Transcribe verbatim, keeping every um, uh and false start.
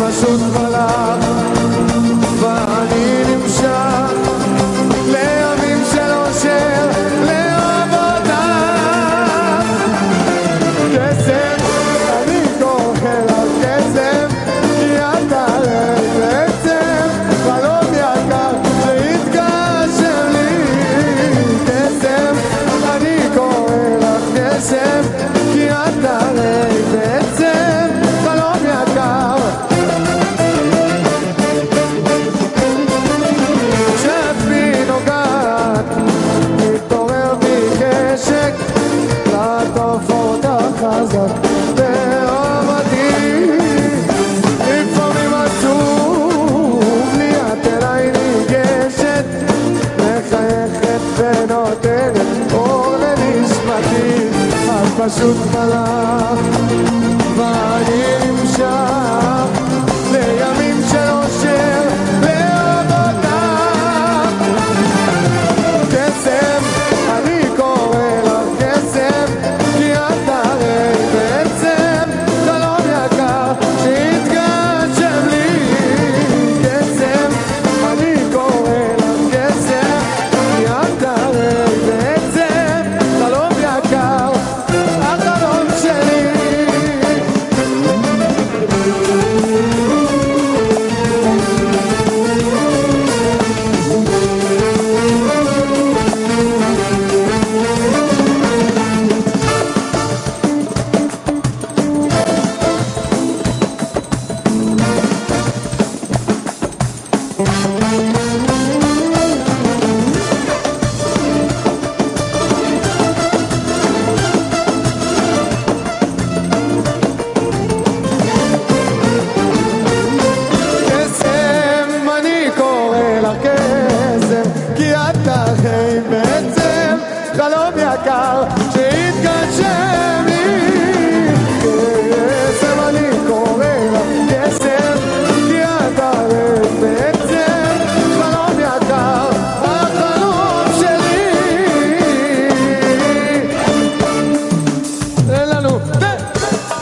פשוט חלף ואני נמשך לימים של אושר לאהוב אותך. קסם, אני כוחל על קסם כי אתה לי בעצם חלום יקר שהתגשם לי. קסם, אני קורא לך קסם כי אתה לי בעצם חלום יקר. כשפי נוגעת מתעורר בי חשק לעטוף אותך חזק לאהוב אותי. לפעמים עצוב לי את אליי ניגשת מחייכת ונותנת אור לנשמתי. את פשוט מלאך